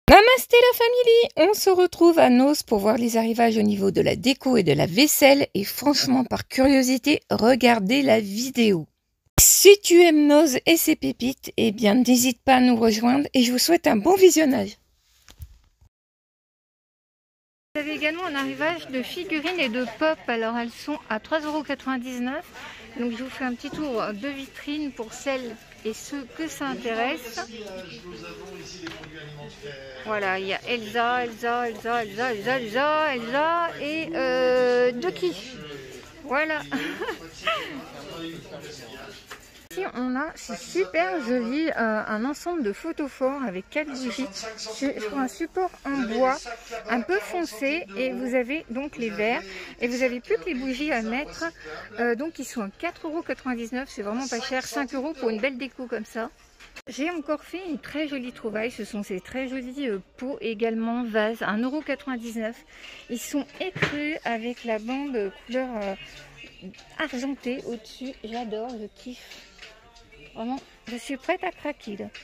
Namasté la famille, on se retrouve à Noz pour voir les arrivages au niveau de la déco et de la vaisselle et franchement par curiosité, regardez la vidéo. Si tu aimes Noz et ses pépites, eh bien n'hésite pas à nous rejoindre et je vous souhaite un bon visionnage. Vous avez également un arrivage de figurines et de pop, alors elles sont à 3,99 €. Donc je vous fais un petit tour de vitrine pour celles et ceux que ça intéresse. Voilà, il y a Elsa et Ducky. Voilà. Ici on a, c'est super joli, un ensemble de photophores avec 4 bougies sur un support en bois un peu foncé, et vous avez donc les verres et vous avez plus que les bougies à mettre, donc ils sont à 4,99 €, c'est vraiment pas cher, 5 € pour une belle déco comme ça. J'ai encore fait une très jolie trouvaille, ce sont ces très jolis pots également vases, 1,99 €. Ils sont écrus avec la bande couleur argentée au-dessus, j'adore, je kiffe. Vraiment, je suis prête à craquer là.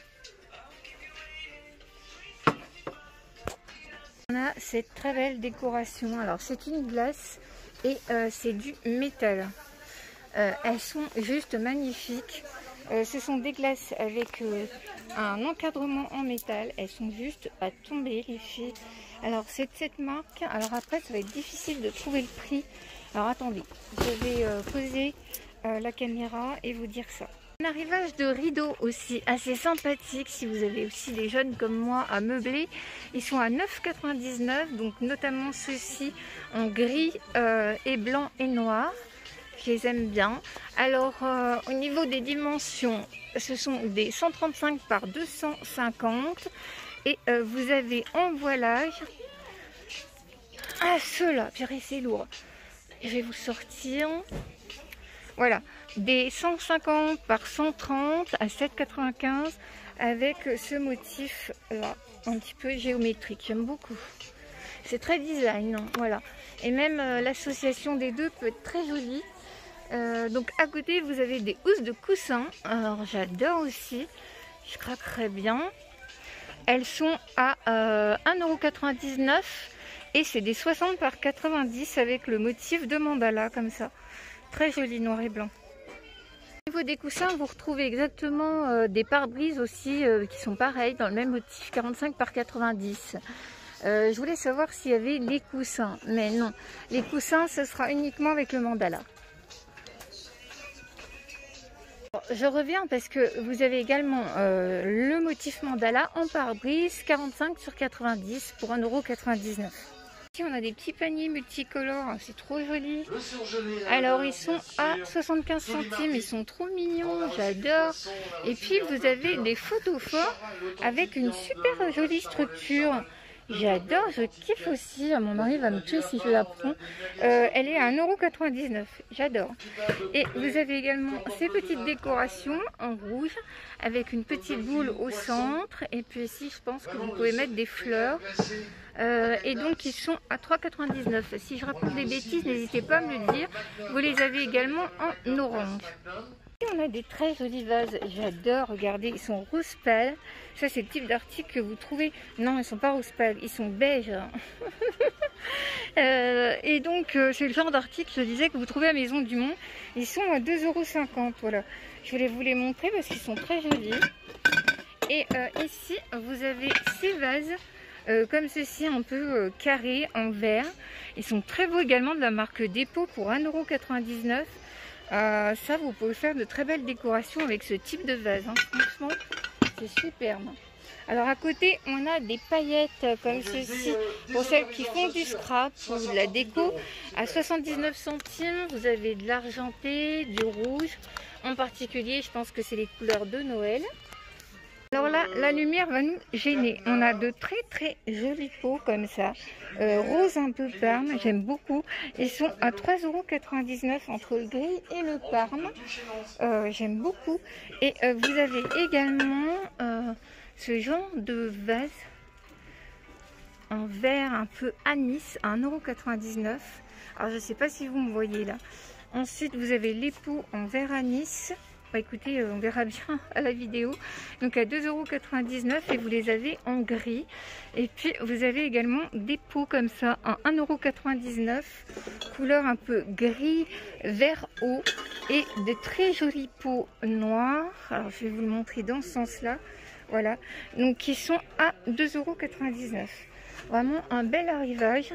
On a cette très belle décoration, alors c'est une glace et c'est du métal. Elles sont juste magnifiques. Ce sont des glaces avec un encadrement en métal. Elles sont juste à tomber les filles. Alors c'est de cette marque. Alors après ça va être difficile de trouver le prix. Alors attendez, je vais poser la caméra et vous dire ça. Un arrivage de rideaux aussi assez sympathique si vous avez aussi des jeunes comme moi à meubler. Ils sont à 9,99 €, donc notamment ceux-ci en gris et blanc et noir. Je les aime bien. Alors au niveau des dimensions, ce sont des 135 par 250 et vous avez en voilage ceux-là, purée c'est lourd. Je vais vous sortir. Voilà, des 150 par 130 à 7,95 € avec ce motif là, un petit peu géométrique. J'aime beaucoup. C'est très design, hein, voilà. Et même l'association des deux peut être très jolie. Donc à côté vous avez des housses de coussins. Alors j'adore aussi, je craquerais bien. Elles sont à 1,99 € et c'est des 60 par 90 avec le motif de mandala comme ça. Très joli, noir et blanc. Au niveau des coussins, vous retrouvez exactement des pare-brises aussi qui sont pareils, dans le même motif, 45 par 90. Je voulais savoir s'il y avait les coussins, mais non. Les coussins, ce sera uniquement avec le mandala. Je reviens parce que vous avez également le motif mandala en pare-brise, 45 sur 90 pour 1,99 €. Ici on a des petits paniers multicolores, c'est trop joli. Alors ils sont à 75 centimes, ils sont trop mignons, j'adore. Et puis vous avez des photophores avec une super jolie structure. J'adore, je kiffe aussi. Mon mari va me tuer si je la prends. Elle est à 1,99 €, j'adore. Et vous avez également ces petites décorations en rouge avec une petite boule au centre. Et puis ici, je pense que vous pouvez mettre des fleurs. Et donc ils sont à 3,99 €. Si je raconte des bêtises, n'hésitez pas à me le dire. Vous les avez également en orange. On a des très jolis vases, j'adore, regardez, ils sont rose pâle. Ça c'est le type d'article que vous trouvez, non ils sont pas rose pâle, ils sont beige. Et donc c'est le genre d'article, je disais, que vous trouvez à Maison du Monde. Ils sont à 2,50 €, voilà. Je voulais vous les montrer parce qu'ils sont très jolis. Et ici vous avez ces vases comme ceci, un peu carrés en verre. Ils sont très beaux également, de la marque Dépôt pour 1,99 €. Ça, vous pouvez faire de très belles décorations avec ce type de vase, hein. Franchement, c'est superbe. Alors à côté, on a des paillettes comme ceci pour celles qui font du scrap ou de la déco à 79 centimes. Vous avez de l'argenté, du rouge. En particulier, je pense que c'est les couleurs de Noël. Alors là, la lumière va nous gêner. On a de très très jolis pots comme ça, rose un peu parme, j'aime beaucoup. Ils sont à 3,99 € entre le gris et le parme. J'aime beaucoup. Et vous avez également ce genre de vase en verre un peu anis à 1,99 €. Alors je ne sais pas si vous me voyez là. Ensuite, vous avez les pots en verre anis. Bah écoutez, on verra bien à la vidéo. Donc à 2,99 € et vous les avez en gris. Et puis vous avez également des pots comme ça à 1,99 €, couleur un peu gris, vert eau, et de très jolis pots noirs. Alors je vais vous le montrer dans ce sens-là. Voilà, donc qui sont à 2,99 €. Vraiment un bel arrivage.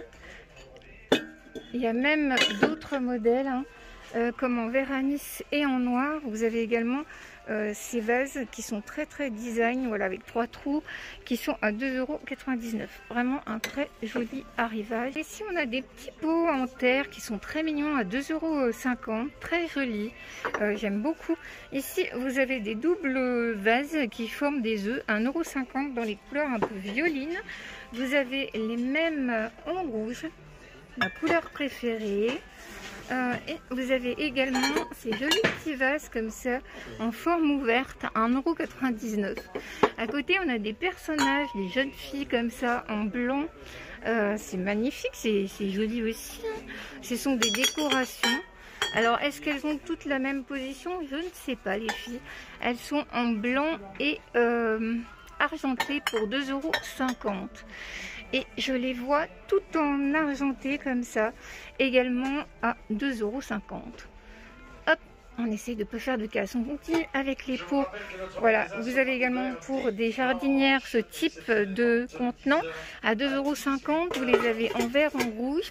Il y a même d'autres modèles, hein, comme en vert anis et en noir. Vous avez également ces vases qui sont très design, voilà, avec 3 trous, qui sont à 2,99 €. Vraiment un très joli arrivage. Ici on a des petits pots en terre qui sont très mignons à 2,50 €, très jolis. J'aime beaucoup. Ici vous avez des doubles vases qui forment des œufs à 1,50 € dans les couleurs un peu violines. Vous avez les mêmes en rouge, ma couleur préférée. Et vous avez également ces jolis petits vases comme ça en forme ouverte à 1,99 €. À côté on a des personnages, des jeunes filles comme ça en blanc. C'est magnifique, c'est joli aussi, hein. Ce sont des décorations. Alors est-ce qu'elles ont toutes la même position? Je ne sais pas les filles. Elles sont en blanc et argentées pour 2,50 €. Et je les vois tout en argenté comme ça, également à 2,50 €. Hop, on essaye de ne pas faire de casse. On continue avec les pots. Voilà, vous avez également pour des jardinières ce type de contenant à 2,50 €. Vous les avez en vert, en rouge,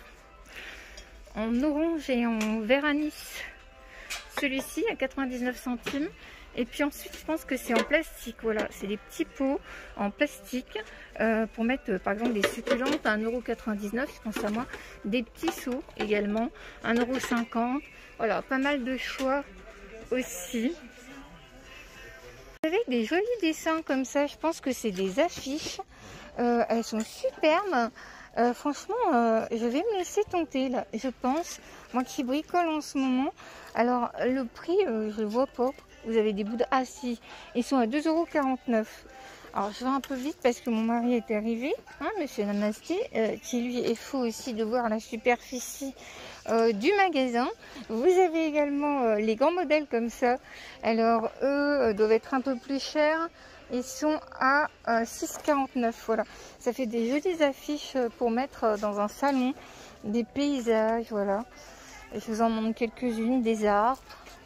en orange et en vert anis. Celui-ci à 99 centimes. Et puis ensuite, je pense que c'est en plastique. Voilà, c'est des petits pots en plastique pour mettre par exemple des succulentes à 1,99 €. Je pense à moi. Des petits seaux également, 1,50 €. Voilà, pas mal de choix aussi. Vous avez des jolis dessins comme ça. Je pense que c'est des affiches. Elles sont superbes. Franchement, je vais me laisser tenter là, je pense. Moi qui bricole en ce moment. Alors, le prix, je le vois pas. Vous avez des bouts de... Ah si, ils sont à 2,49 €. Alors, je vais un peu vite parce que mon mari est arrivé, hein, monsieur Namasté, qui lui est fou aussi de voir la superficie du magasin. Vous avez également les grands modèles comme ça. Alors, eux doivent être un peu plus chers. Ils sont à 6,49 €. Voilà, ça fait des jolies affiches pour mettre dans un salon, des paysages, voilà. Je vous en montre quelques-unes, des arbres,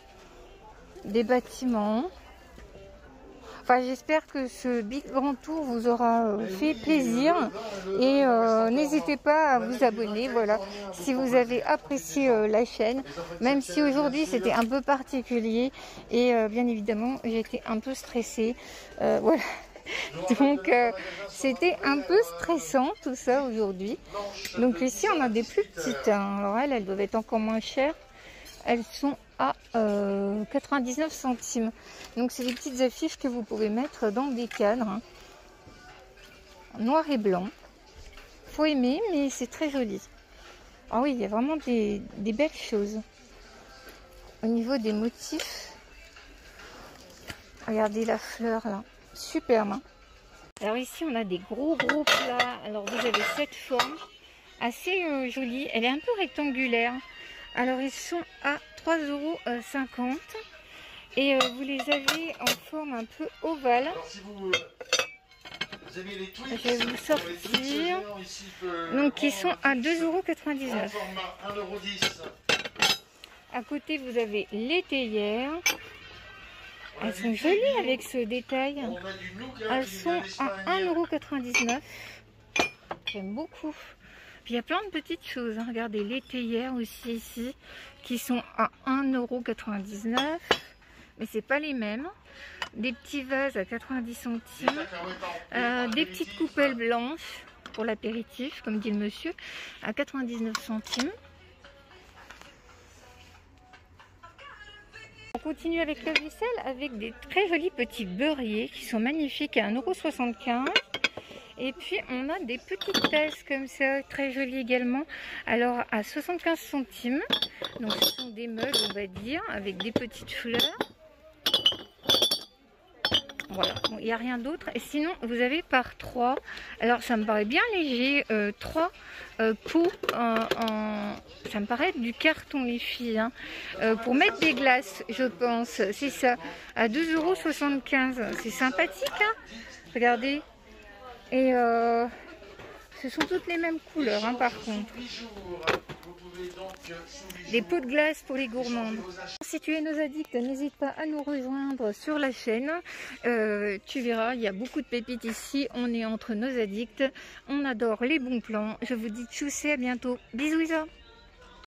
des bâtiments. Enfin, j'espère que ce big grand tour vous aura fait plaisir et n'hésitez pas à vous abonner, voilà, si vous avez apprécié la chaîne, même si aujourd'hui c'était un peu particulier et bien évidemment j'étais un peu stressée, voilà. Donc c'était un peu stressant tout ça aujourd'hui. Donc ici on a des plus petites, hein. Alors elles doivent être encore moins chères. Elles sont à 99 centimes. Donc c'est des petites affiches que vous pouvez mettre dans des cadres, hein, noir et blanc. Faut aimer, mais c'est très joli. Ah oui, il y a vraiment des belles choses. Au niveau des motifs, regardez la fleur là, superbe, hein. Alors ici on a des gros plats. Alors vous avez cette forme assez jolie. Elle est un peu rectangulaire. Alors ils sont à 3,50 € et vous les avez en forme un peu ovale. Alors, si vous aimez les tweets, je vais vous sortir. Donc ils sont à 2,99 €. À côté vous avez les théières. Elles sont jolies avec ce détail. Elles sont à 1,99 €. J'aime beaucoup. Puis il y a plein de petites choses, hein. Regardez les théières aussi ici qui sont à 1,99 €. Mais c'est pas les mêmes. Des petits vases à 90 centimes. Des petites coupelles blanches pour l'apéritif, comme dit le monsieur, à 99 centimes. On continue avec le vaisselle avec des très jolis petits beurriers qui sont magnifiques à 1,75 €. Et puis on a des petites tasses comme ça, très jolies également, alors à 75 centimes. Donc ce sont des meubles, on va dire, avec des petites fleurs. voilà, il n'y a rien d'autre. Et sinon, vous avez par 3. Alors, ça me paraît bien léger. 3 pots ça me paraît du carton, les filles. Hein. Pour mettre des glaces, je pense. C'est ça. À 2,75 €. C'est sympathique. Hein. Regardez. Et ce sont toutes les mêmes couleurs, hein, par contre. Des pots de glace pour les gourmandes. Si tu es nos addicts, n'hésite pas à nous rejoindre sur la chaîne. Tu verras, il y a beaucoup de pépites ici. On est entre nos addicts. On adore les bons plans. Je vous dis tchuss et à bientôt. Bisous Isa.